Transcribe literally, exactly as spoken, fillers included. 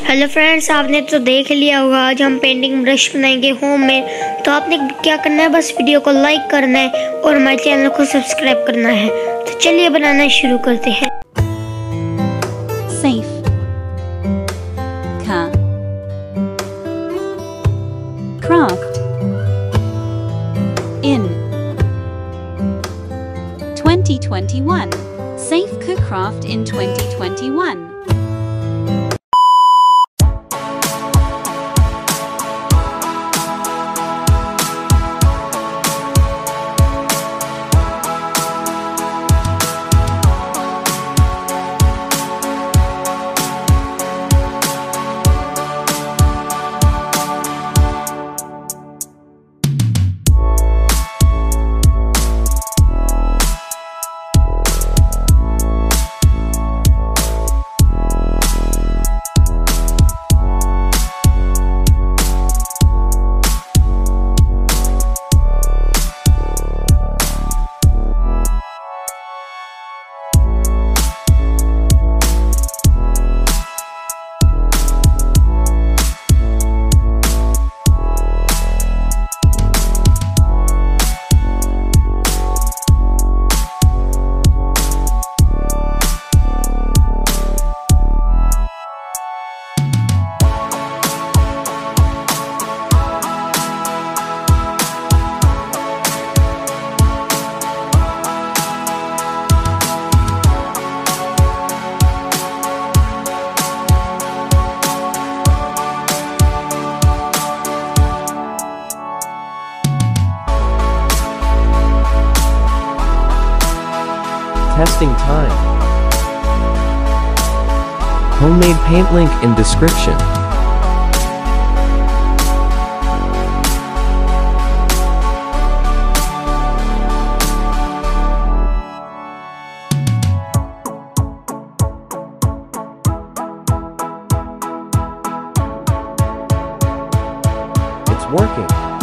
Hello friends, आपने तो देख लिया होगा आज हम पेंटिंग ब्रश बनाएंगे होम में। तो आपने क्या करना है, बस वीडियो को लाइक करना है और हमारे चैनल को सब्सक्राइब करना है। तो चलिए बनाना शुरू करते हैं। Safe Ka Craft in twenty twenty-one. Safe Ka Craft in twenty twenty-one. Testing time. Homemade paint link in description. It's working.